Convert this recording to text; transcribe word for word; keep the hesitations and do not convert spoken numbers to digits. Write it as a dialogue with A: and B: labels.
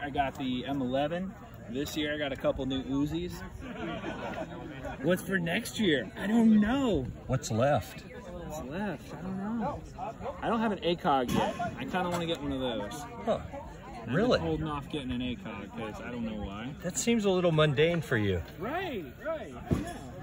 A: I got the M eleven. This year I got a couple new Uzis. What's for next year? I don't know.
B: What's left?
A: What's left? I don't know. I don't have an A C O G yet. I kind of want to get one of those.
B: Huh.
A: I've
B: Really?
A: been holding off getting an A C O G because I don't know why.
B: That seems a little mundane for you.
A: Right, right. I know.